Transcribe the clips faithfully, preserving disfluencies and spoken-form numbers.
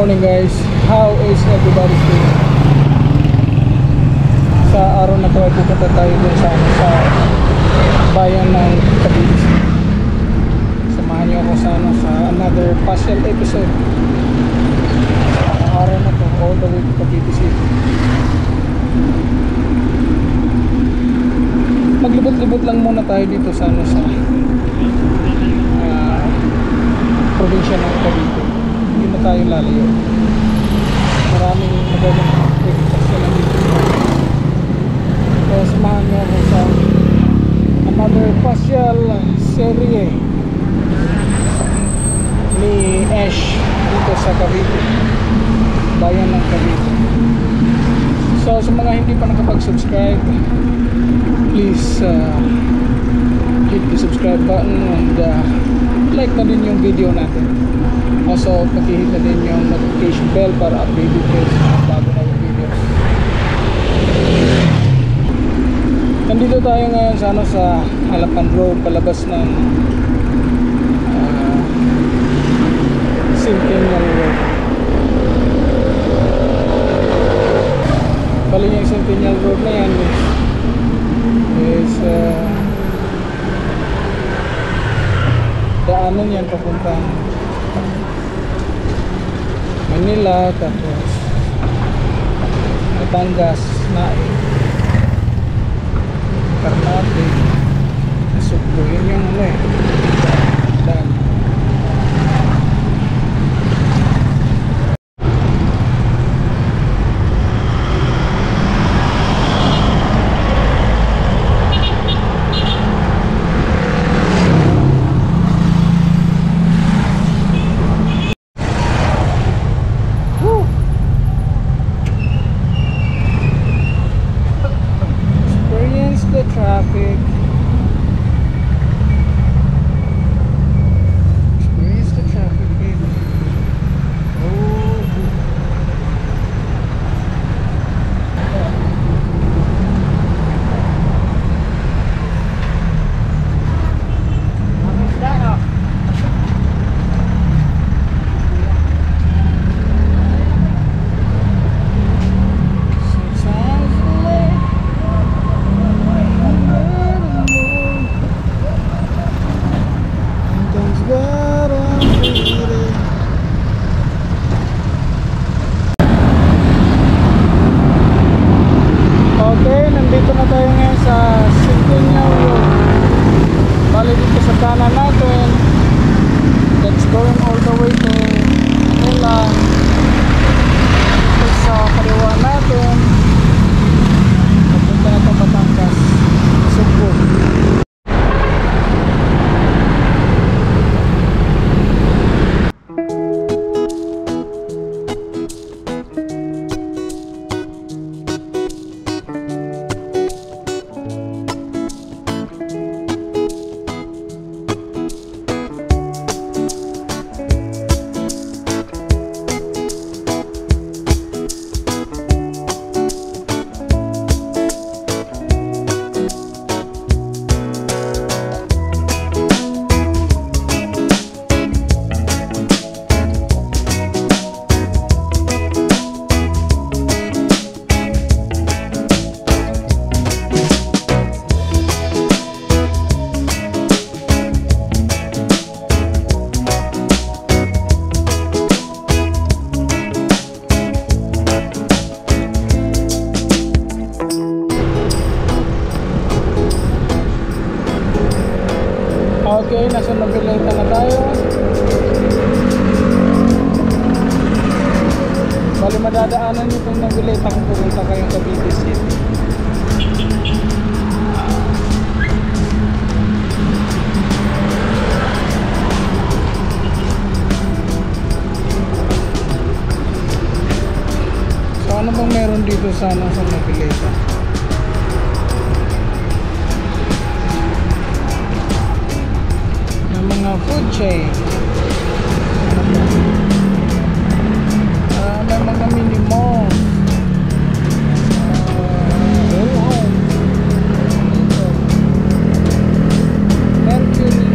morning guys, how is everybody doing? Sa araw na to ay pupunta tayo dun sa, sa bayan ng Cavite. Samahan niyo ako sa, ano, sa another partial episode sa araw na to, all the way to Cavite City. Maglibot-libot lang muna tayo dito sa, ano, sa uh, probinsya ng Cavite. Hindi na tayo lalayo. Maraming magandang activities na dito. So samahan niyo ako sa another partial serie ni Ash dito sa Cavite, bayan ng Cavite. So sa mga hindi pa nakapag-subscribe, please uh, hit the subscribe button and uh, like na din yung video natin. Also pakihit na din yung notification bell para updated kayo sa mga bago na yung videos. Nandito tayo ngayon sa, ano, sa Halapan Road, palabas ng uh, Centennial Road. Bali yung Centennial Road na yan is, is uh, daanan yan papuntang Manila, tapos Batangas, Nae, Ternate, Sugbo. Yun yung ano eh daan. Traffic. Experience the traffic, baby. Oh. Okay, nandito na tayo ngayon sa Centennial Road. Bali dito sa kanan natin, that's going all the way to Gala. Dito sa kaliwa natin, papunta na itong Batangas, Sugbo. Okay, nasa Noveleta na tayo. Bali madadaanan nyo itong Noveleta kung pupunta kayong Cavite City. So ano bang meron dito sa, ano, sa Noveleta? Mga food chain, uh, may mga mini mall, uh, home, Mercury,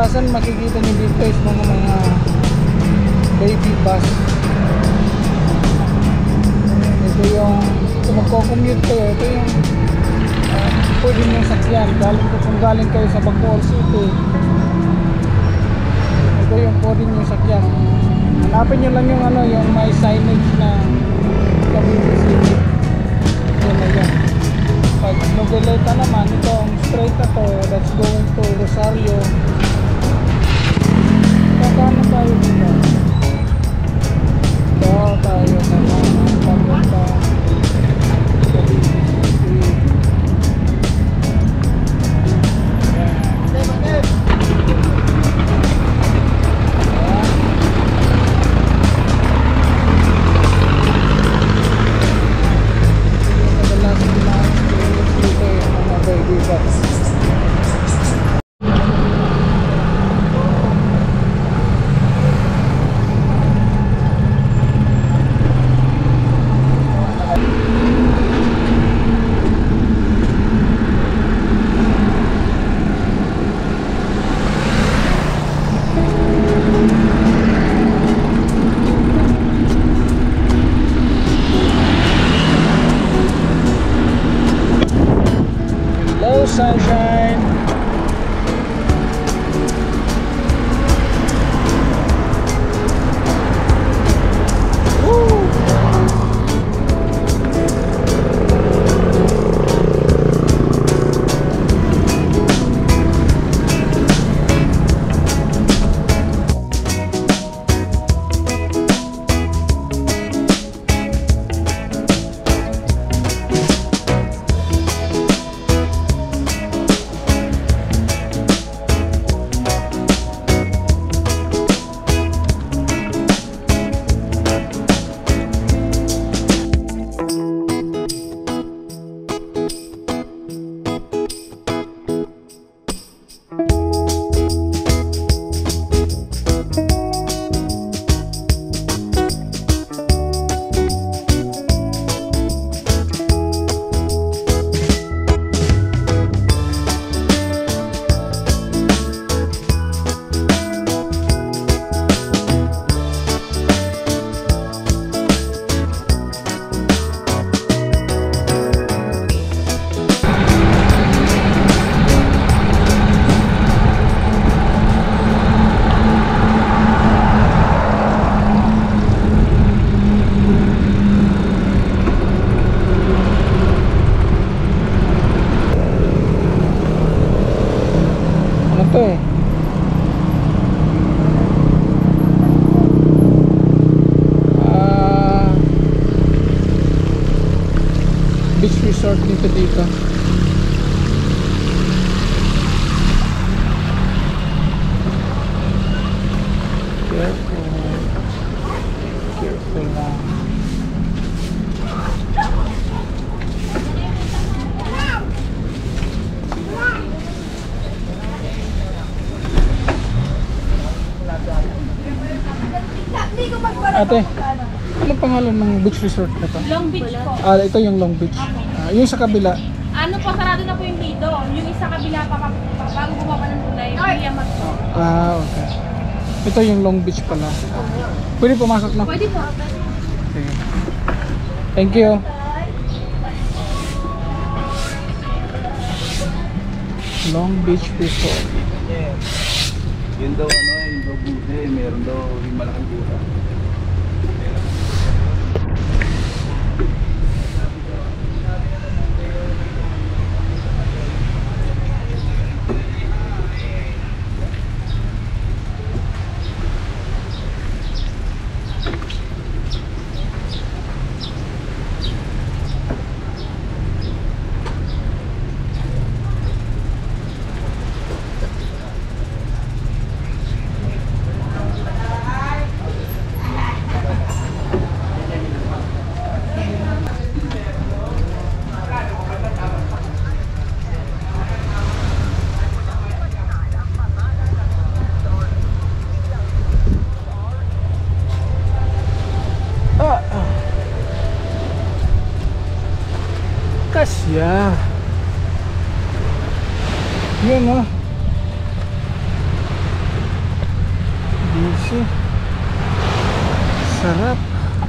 kadalasan makikita niyo dito is mga mga baby bus. Ito yung kung magko-commute kayo, ito yung uh, pwede nyo sakyan galing, kung galing kayo sa Bacoor City, ito yung pwede nyo sakyan. Hanapin nyo lang yung ano, yung may signage na Cavite City. Yun na yan. Pag Noveleta naman, itong straight na to, that's going to Rosario. Kakano tayo dito? Ito tayo naman papunta Cavite City. Sunshine. Woo. Ito eh. Uh, beach resort dito dito. Careful. Careful lang. Ate, ano pangalan ng beach resort na to? Long Beach po. Ah, ito yung Long Beach. Ah, yung sa kabila. Ano po, sarado na po yung dito. Yung isa kabila pa, pa, pa bago bumaba ng tulay, William po. Ah, okay. Ito yung Long Beach pala. Pwede pumasok na? Pwede po. Sige. Thank you. Long Beach Resort. Yeah. Yun daw ano, yun daw bude, meron daw yung malaking buta. Kasya. Yun oh. Sarap.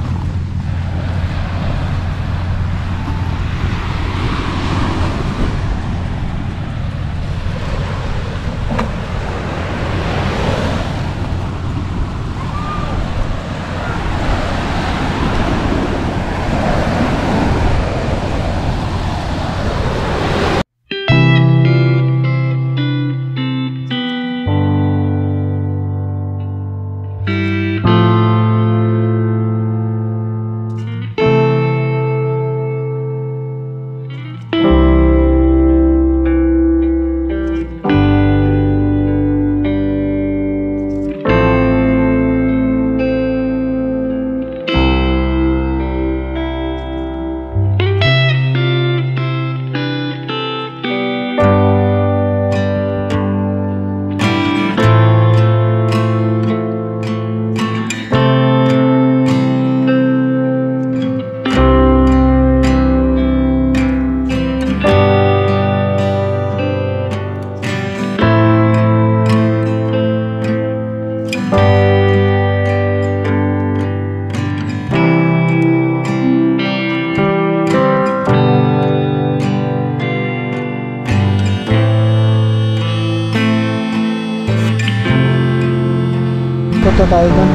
Punta tayo doon.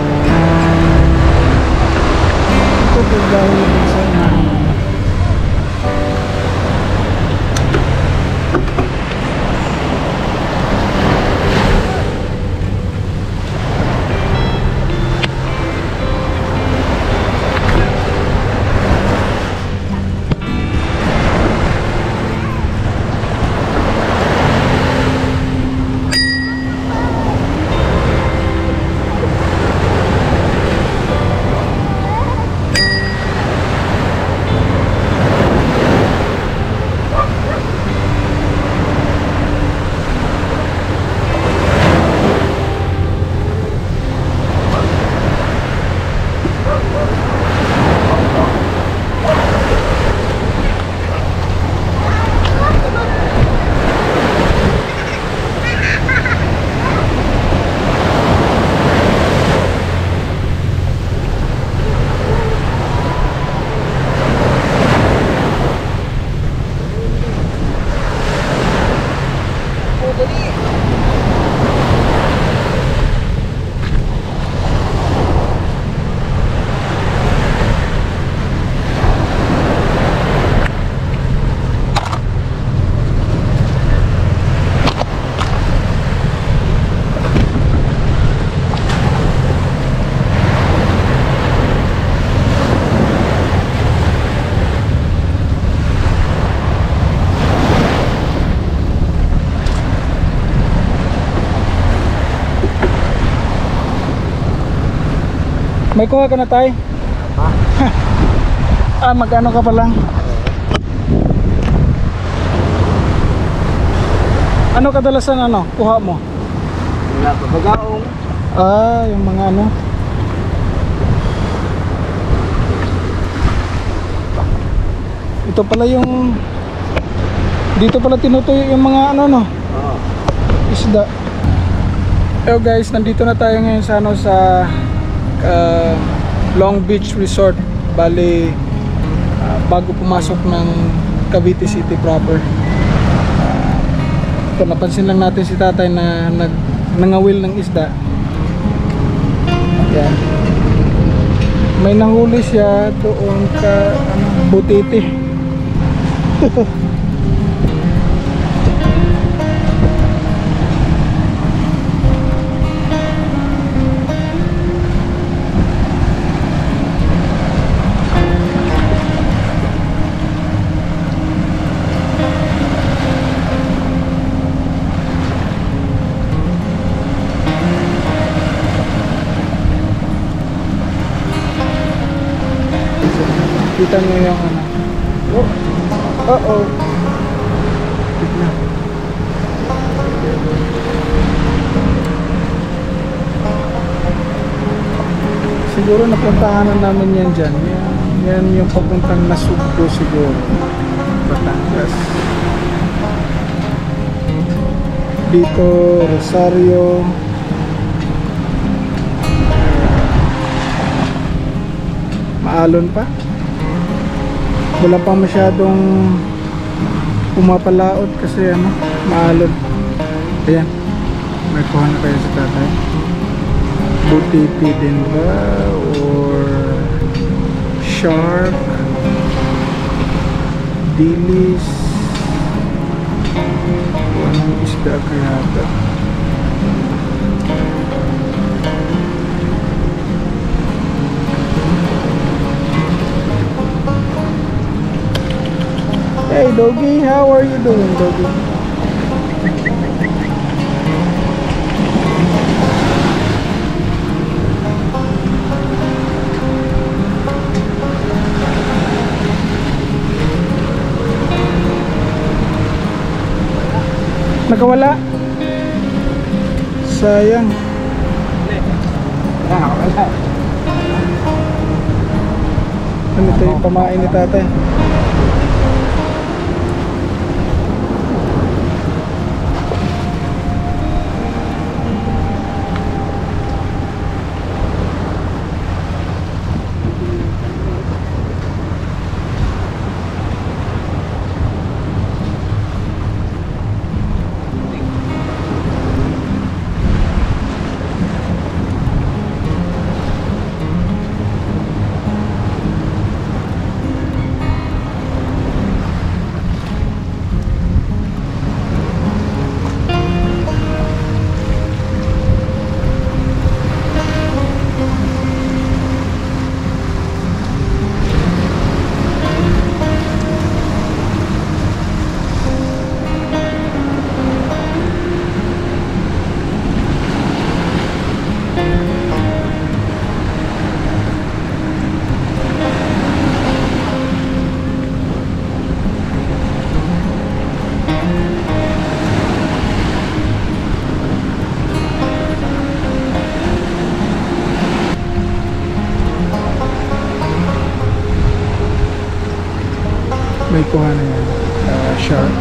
Ito po dahil sa inahin. May kuha ka na tayo? Ah, magkano ka pa lang? Ano kadalasan ano? Kuha mo? Wala pa bagaong. Ah, yung mga ano? Ito pala yung dito pala tinutuyo yung mga ano no? Oo. Isda. Hello guys, nandito na tayo ngayon sa ano sa uh, Long Beach Resort. Bali uh, bago pumasok ng Cavite City proper. Uh, ito, napansin lang natin si tatay na nag nangawil ng isda. Yan. May nahuli siya doon ka ano, Butiti. Kita nyo yung ano. Oh, oh, oh. Tignan. Siguro napuntahan na namin yan dyan. Yan, yan yung papuntang Nasugbo siguro. Batangas. Dito, Rosario. maalon pa. Wala pa masyadong pumapalaot kasi ano, maalon. Ayan, may kuha na kayo sa tatay. Butiti din ba or shark, dilis, anong isda kaya ito? Hey doggy, how are you doing, doggy? Nakawala. Sayang. Nakawala. Ano ito yung pamain ni tatay? May kuha na yan, uh, shark.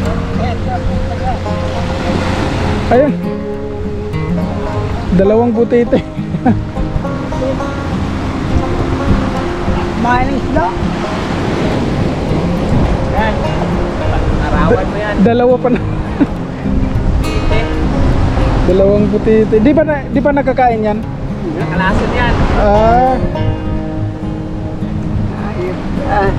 Ayun, dalawang butete. Manis na. Yan. Arawan mo yan. Dalawa pa na. Dalawang butete. Di ba na, di pa nakakain yan? Nakalason yan. Ah. Ayun. Ah.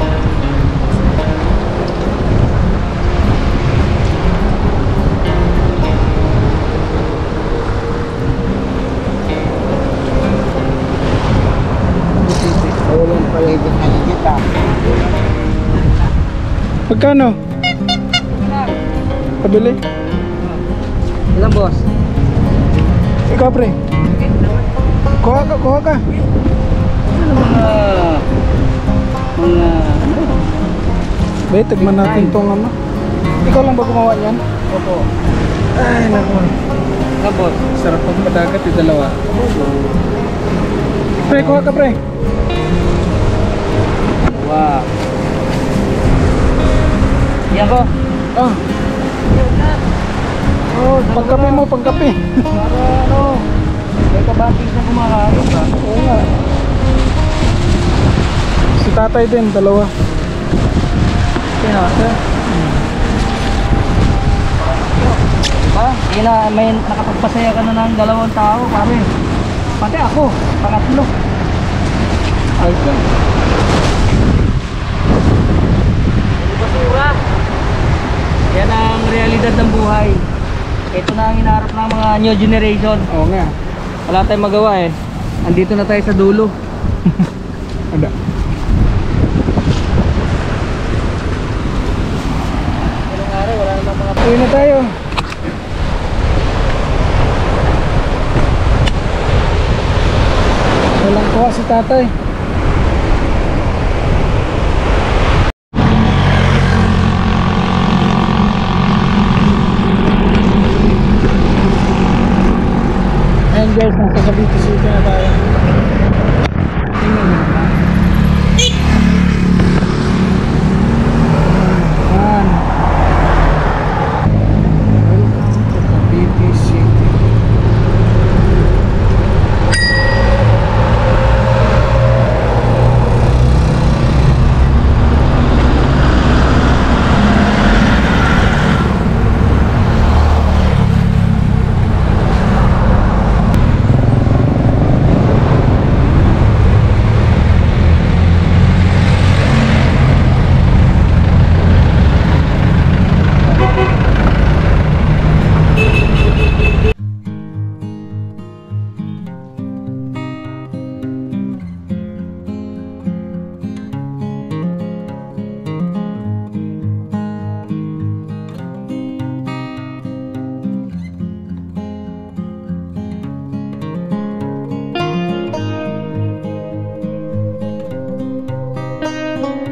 Ulong paligid-paligid ah. Magkano? Pabili? Ilang boss? Ikaw pre. Kuha ka, kuha ka. Ano mga... mga... Bay, tigman natin tong ano. Ikaw lang ba gumawa niyan? Opo. Ay, naku. Ilang boss? Sarap pag padagat yung dalawa. Pre, kuha ka pre. Wow. Yan ko. Oh. Oh, pangkape mo, pangkape. Para ano? May kabatis na kumakain ba? Oo nga. Si tatay din, dalawa. Pinasa. Ah, yun na, may nakapagpasaya ka na ng dalawang tao, pare. Pati ako, pangatlo. Ayos yan. Basura. Yan ang realidad ng buhay. Ito na ang hinaharap ng mga new generation. Oo nga. Wala tayong magawa eh. Andito na tayo sa dulo. Ada. Ilang araw, wala namang mga... Uwi na tayo. Walang kuha si tatay. Ayan guys, nasa Cavite City na tayo. Tingnan nyo naman. Ayan. Welcome to Cavite City.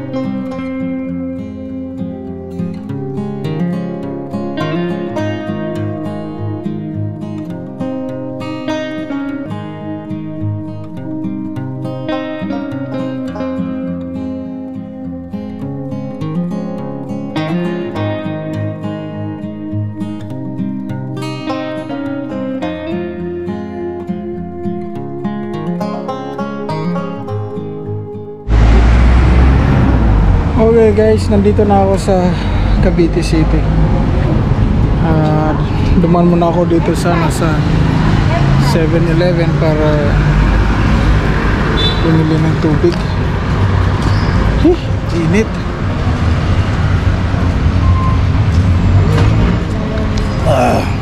Okay guys, nandito na ako sa Cavite City. uh, Duman muna ako dito sana sa seven eleven para bumili ng tubig. Hih, init. Ah